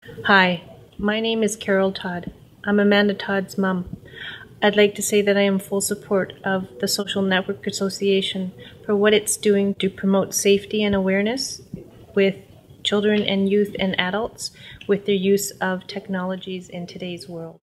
Hi, my name is Carol Todd. I'm Amanda Todd's mom. I'd like to say that I am full support of the Social Network Association for what it's doing to promote safety and awareness with children and youth and adults with their use of technologies in today's world.